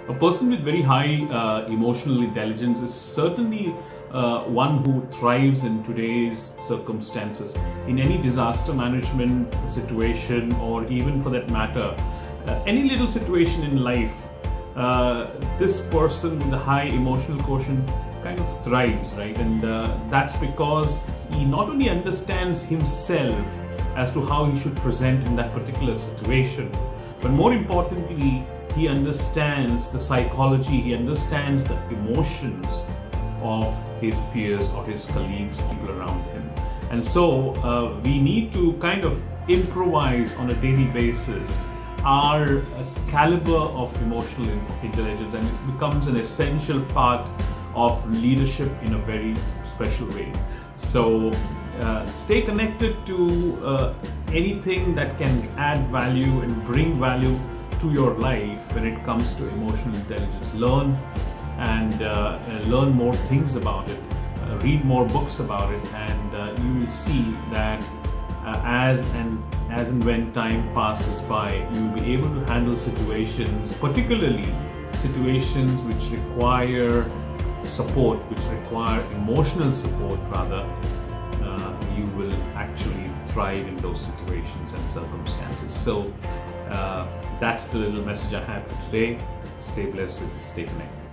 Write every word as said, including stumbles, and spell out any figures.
A person with very high uh, emotional intelligence is certainly uh, one who thrives in today's circumstances. In any disaster management situation, or even for that matter, uh, any little situation in life, uh, this person with a high emotional quotient kind of thrives, right? And uh, that's because he not only understands himself as to how he should present in that particular situation, but more importantly, he understands the psychology, he understands the emotions of his peers or his colleagues, people around him. And so uh, we need to kind of improvise on a daily basis our uh, caliber of emotional intelligence, and it becomes an essential part of leadership in a very special way. So uh, stay connected to uh, anything that can add value and bring value to your life when it comes to emotional intelligence. Learn and uh, learn more things about it. Uh, read more books about it, and uh, you will see that uh, as and as and when time passes by, you will be able to handle situations, particularly situations which require support, which require emotional support rather. Uh, you will actually thrive in those situations and circumstances. So uh, that's the little message I had for today. Stay blessed, stay connected.